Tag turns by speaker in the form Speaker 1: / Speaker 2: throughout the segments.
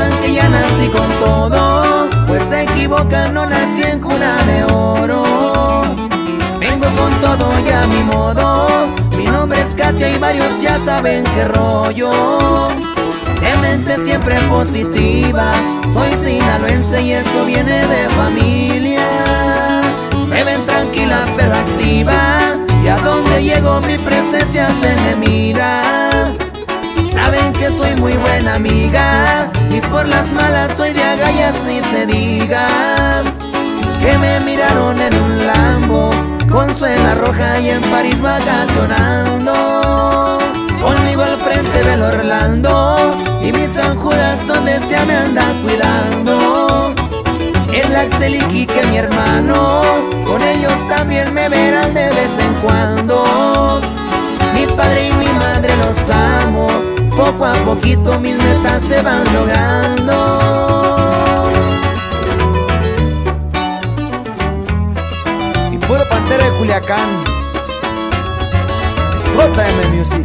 Speaker 1: piensan que ya nací con todo, pues se equivocan, no nací en cuna de oro. Vengo con todo y a mi modo, mi nombre es Katia y varios ya saben qué rollo. De mente siempre positiva, soy sinaloense y eso viene de familia. Me ven tranquila pero activa, y a donde llego mi presencia se me mira. Saben que soy muy buena amiga, y por las malas soy de agallas ni se diga. Que me miraron en un Lambo, con suela roja y en París vacacionando. Conmigo al frente del Orlando, y mi San Judas donde sea me anda cuidando. El Axel y Quique mi hermano, con ellos también me verán de vez en cuando. Mi padre y mi madre los amo, poco a poquito mis metas se van logrando. Y puro Pantera de Culiacán, JM Music.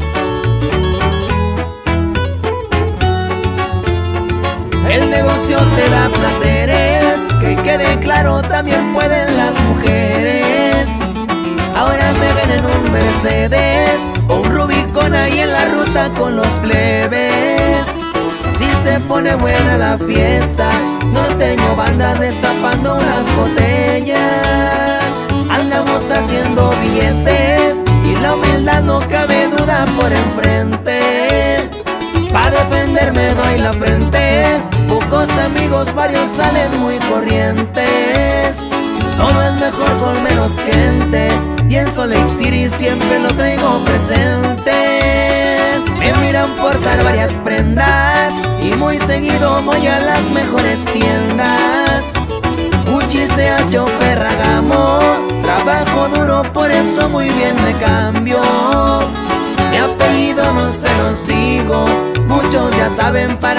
Speaker 1: El negocio te da placeres, que quede claro también pueden las mujeres. Ahora me ven en un Mercedes o un Rubicon ahí en la ruta con los plebes. Si se pone buena la fiesta, norteño banda destapando unas botellas. Andamos haciendo billetes y la humildad no cabe duda por enfrente. Pa' defenderme doy la frente, pocos amigos, varios salen muy corrientes. Todo es mejor con menos gente, y en Salt Lake City siempre lo traigo presente. Me miran portar varias prendas, y muy seguido voy a las mejores tiendas. Gucci, CH o Ferragamo, trabajo duro, por eso muy bien me cambio. Mi apellido no se los digo, muchos ya saben para